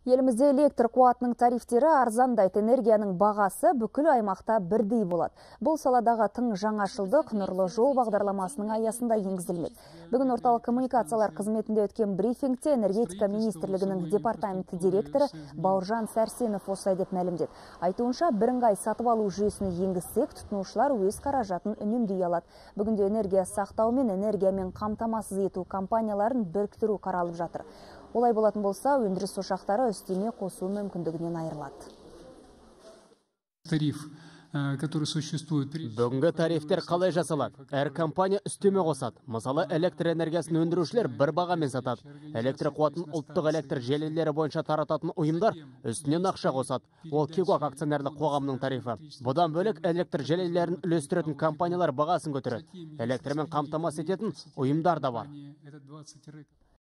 Елімізде электр қуатының тарифтері арзандайды, энергияның бағасы бүкіл аймақта бірдей болады. Бұл саладағы тың жаңашылдық нұрлы жол бағдарламасының аясында енгізілмек. Бүгін орталық коммуникациялар қызметінде өткен брифингте энергетика министрлігінің департаменті директоры Бауыржан Сәрсенов осылай деп мәлімдеді. Айтуынша, бірыңғай сатып алу жүйесін енгізсек, тұтынушылар өз қаражатын үнемдей алады. Бүгінде энергия сақтау мен энергиямен қамтамасыз ету компанияларын біріктіру қаралып жатыр. Олай болатын болса, өндіріс ошақтары үстеме қосу мүмкіндігінен айырылады. Бүгінгі тарифтер қалай жасалады? Әр компания үстеме қосады. Мысалы, электр энергиясын өндірушілер бір бағамен сатады. Электр қуатын ұлттық электр желілері бойынша тарататын ұйымдар үстінен ақша қосады. Ол Кигуак акционерлік қоғамның тарифі. Бұдан бөлек электр желілерін үлестіретін компаниялар бағасын көтереді. Электрмен қамтамасыз ететін ұйымдар да бар.